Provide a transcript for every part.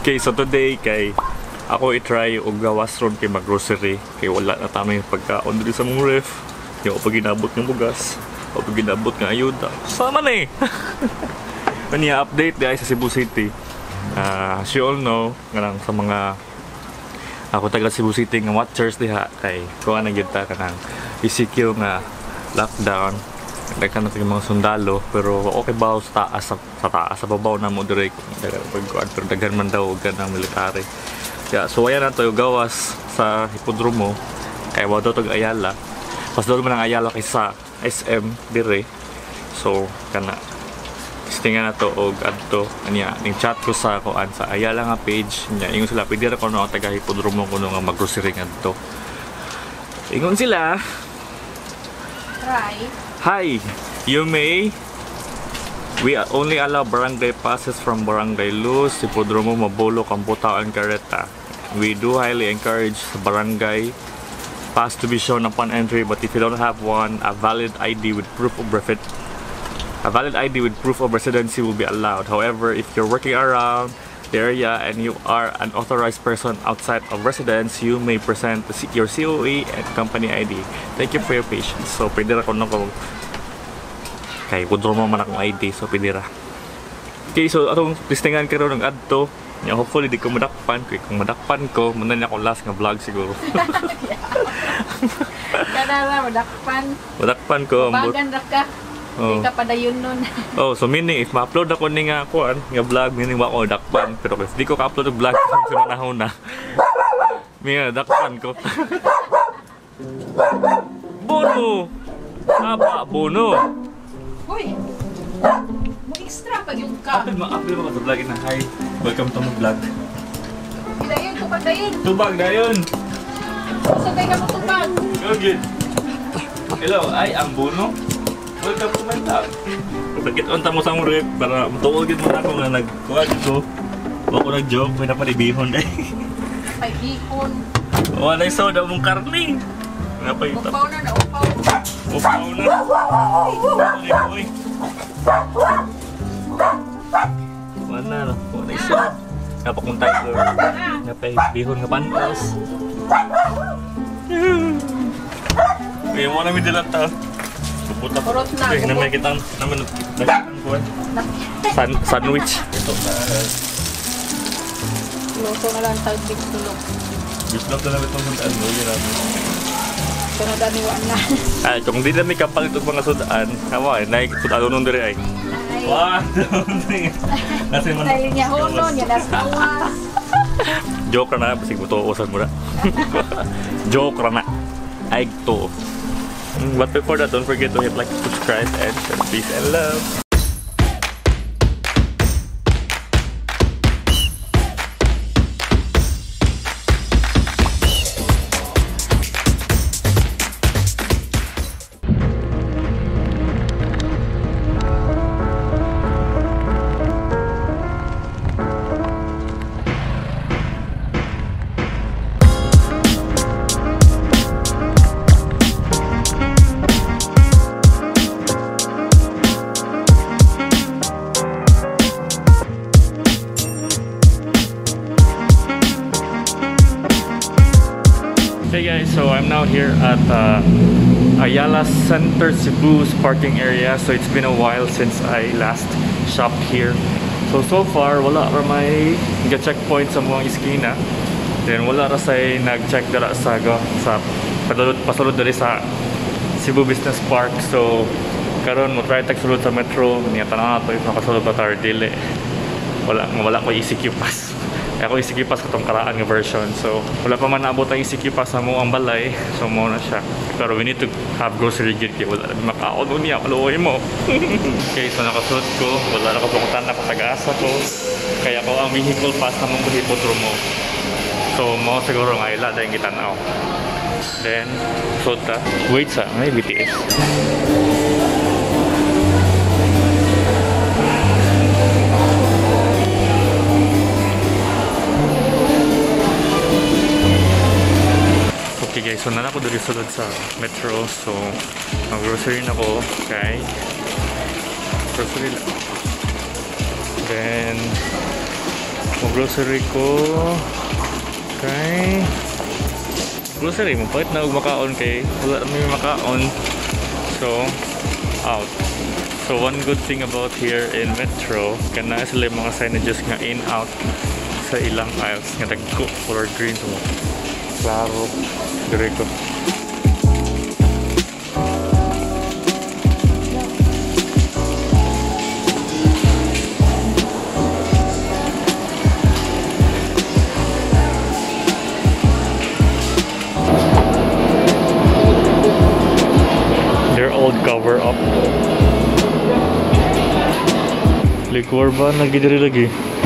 Okay, so today kay ako i-try og gawas ron kay mag-grocery kay wala na tami pagkaon diri sa mong ref. Yung pag ginabot ng bugas, o pag ginabot ng ayuda. Sama na eh. Kanya update dahil sa Cebu City. As you all know, ganang sa mga ako taga Cebu City nga watchers diha kay kuha na gyud ta kanang ECQ nga lockdown. Daghan na yung mga sundalo pero okay ba sa taas sa babaw na mo direct pero daghan man daw ganang military. Yeah, so ayan na to gawas sa hipodromo kay wa daw tag Ayala. Pas daw man ang Ayala kaysa SM dire. So kana istingan na to og adto anya ning chat ko sa kuan sa Ayala nga page nya ingon sila pwede ra kuno taga hipodromo kuno nga mag-grocery ngadto. Ingon sila Try. Hi, we only allow barangay passes from Barangay Luz, Hipodromo, Mabolo, Camputao, and Careta. We do highly encourage the barangay pass to be shown upon entry, but if you don't have one, a valid ID with proof of residency will be allowed. However, if you're working around the area and you are an authorized person outside of residence, you may present your COE and company ID. Thank you for your patience. So, pwede ra ko kay Hipodromo man akong ID, so pwede ra. Okay, so atong listingan karon ng adto. Hopefully di ko madakpan. Kung madakpan ko, muna na ako last nga vlog siguro. Kadala madakpan. Madakpan ko. Bagan ra ka. Di ka padayon nun. Oh, so meaning if ma-upload ako ni nga kuan, nga vlog, meaning wa ko dakpan. Pero if di ko ka-upload og vlog sa manahon na. May dakpan ko. Bono. Aba, bono. Hoy. Mo extra pa yung ka. Upload mo sa vlog na hi. Welcome to my vlog. Dayon ko padayon. Tubag dayon. Sa kay ka mo tubag. Good. Hello, ay ang bono. Welcome to my vlog. Pagkit-on ta mo sa mong rep para matuogin mo na ako nga nagkuhan ko. Huwag ko nag-joke, may napanibihon eh. Pay bihon. Wala yung soda mong karning. Napay ito. Upaw na upaw. Upaw na. Uy. Wala na. Wala yung soda. Napag mong tiger. Napay bihon nga pantos. May mo namin dilata. Pupunta po. Purot na. Namay kitang naman kuhan. Sandwich. Ito sa Luto na lang tawag big tulog. bislog na namin itong sudaan. Ito na dami wa na. Ay, kung di namin kapalit itong mga sudaan, kamo ay, naikipudalo nun diri ay. Wah! Kasi man... Dahil niya hono, niya nasawas. Joke na, basig mo tuusan mo na. Joke na. Ay, to. But before that, don't forget to hit like, subscribe, and share. Peace and love. Hey guys, so I'm now here at Ayala Center Cebu's parking area. So it's been a while since I last shopped here. So far, wala ra may checkpoint sa mga iskina. Then wala ra say nag-check dara sa pasulod dali sa Cebu Business Park. So karon mo try tag sulod sa metro niya tanan ato if makasulod pa tar dili. Wala ko ECQ pass. Ako ECQ pass katong karaan nga version. So wala pa man naabot ang ECQ pass sa mo ang balay. So mo na siya. Pero we need to have grocery gear kaya wala na makaon niya. Kaluoy mo. Okay, so nakasulod ko. Wala na kapungutan na patag-asa ko. Kaya ko ang vehicle pass na mong hipodromo. So mo siguro nga ila dahil kita na. Then, sota. Wait sa, may BTS. Okay guys, so na ako dito sulod sa metro. So, mag-grocery na ko. Okay. Grocery lang. Then, Mag-grocery ko. Okay. Grocery, mapait na makaon kay wala na may makaon. So, out. So, one good thing about here in Metro, kana sila mga signages nga in-out sa ilang aisles nga dagko color green to mo. Klaro. Dire ko. Their old cover up. Liquor ba? Nagidiri lagi.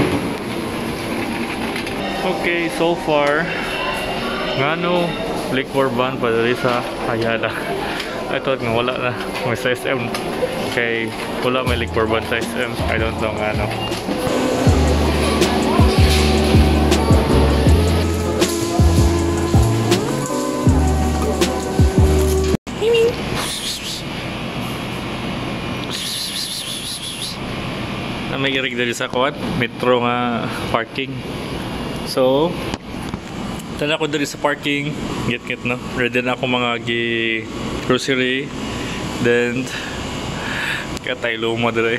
Okay, so far ngano liquor ban pa diri sa Ayala. I thought nga wala na may sa SM. Okay, wala may liquor ban sa SM. I don't know ngano. Na may irig dali sa kuwan metro nga parking. So tala ko dali sa parking, get no, ready na ako mga grocery, then katay luma dali.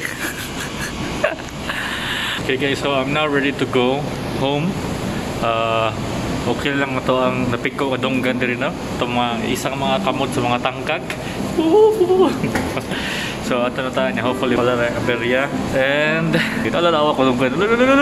Okay guys, so I'm now ready to go home. Okay lang na to ang napik ko kadunggan diri na to mga isang mga kamot sa mga tangkag. So ato na tayo niya, hopefully wala na aberya, and ito lalawa ko dunggan.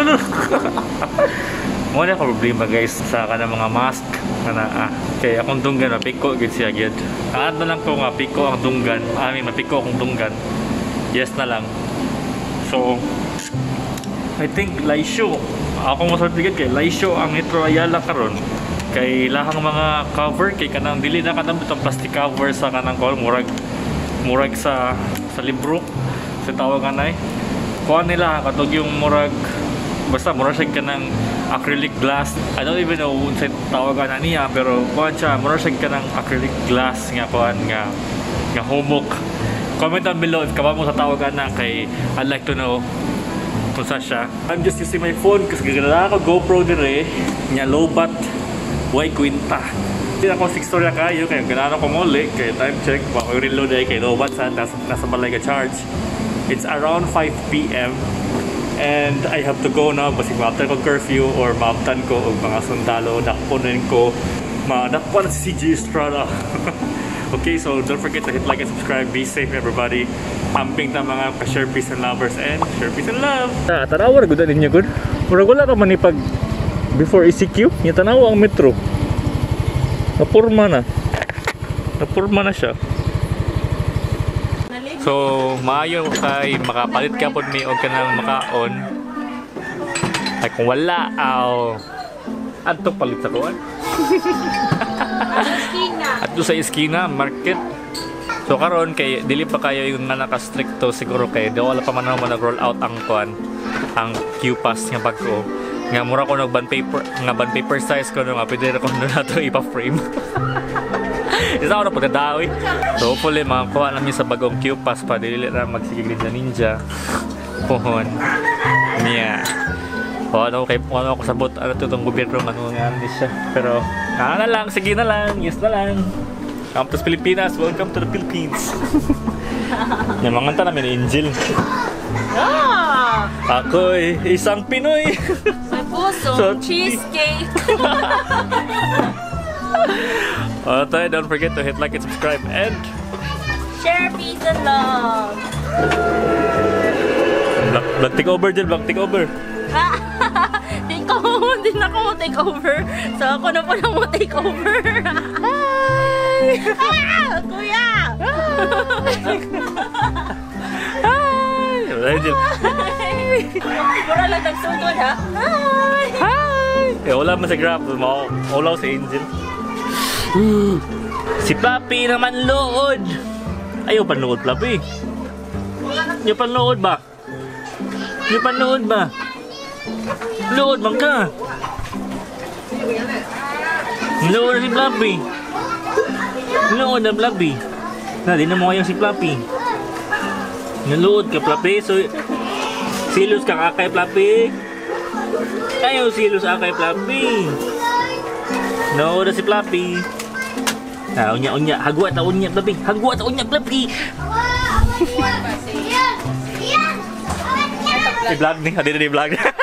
Muna problema guys sa kanang mga mask na kaya akong dunggan mapiko gid siya gid. Aad na lang ko nga piko ang dunggan, mapiko akong dunggan. Yes na lang. So I think Laisyo, ako masatigid kay Laisyo ang Metro Ayala karon. Kay lahang mga cover kay kanang dili na kanang bitong plastic cover sa kanang murag sa libro sa tawagan ay kuha nila katog yung murag basta murag siya kanang acrylic glass. I don't even know kung sa tawagan na niya, pero kuha siya murag siya kanang acrylic glass nga kuha nga humok. Comment down below if kaba mo sa tawagan na kay I'd like to know kung sa siya. I'm just using my phone kasi gagala ako GoPro dire nya lobat way kwinta. Hindi ako 6 storya kayo kaya ganaan ko muli kaya time check baka reload ay kay lobat sa nasa balay ka charge. It's around 5 PM and I have to go now kasi maaftan ko curfew or maaftan ko og mga sundalo dakponin ko madakpan si CJ Estrada. Okay, so don't forget to hit like and subscribe. Be safe everybody. Amping ta mga ka-share peace and lovers and share peace and love. Tanawa gud ninyo gud. Murag wala ka man ni pag before ECQ, nya tanawa ang metro. Napurma na siya. So, maayo kay makapalit ka pod mi og kanang makaon. Ay kung wala adto palit sa kuan. Adto sa iskina market. So karon kay dili pa kayo yung naka-stricto siguro kay do wala pa man nag-roll out ang kuan, ang Q-Pass nga bago. Nga mura ko bond paper size ko nga pwede ko na to ipa-frame. Isa ko na pagkadawi. So hopefully makakuha namin sa bagong Q-Pass pa. Dili na magsigig ninja. Pohon. Niya. O ano ako sabot. Ano ito itong gobyerno. Ano nga siya. Pero na lang. Sige na lang. Yes na lang. Welcome to Pilipinas. Welcome to the Philippines. Yung mga kanta namin Angel. Ako'y isang Pinoy. May puso. Cheesecake. Don't forget to hit like and subscribe and Share peace and love. Black take over dyan, black take over. Din ako mo take over. So ako na po lang mo take over. Hi! Kuya! Hi! Siguro lang nagsugod ha? Hi! Hi! Wala man sa grab, maulaw si Angel. Si Papi naman lood. Ayaw panood, Papi. Ayaw panood ba? Ayaw panood ba? Lood bang ka? Lood na si Papi. Lood na Papi. Di na mo kayo si Papi. Nalood ka, Papi. So, silos kang akay, Papi. Ayaw silo sa kay Fluffy. No, na si Fluffy. Ah, unya. Hagwa ta unya, Fluffy. Hagwa ta unya, Fluffy. I-vlog ni. Hadi na i-vlog.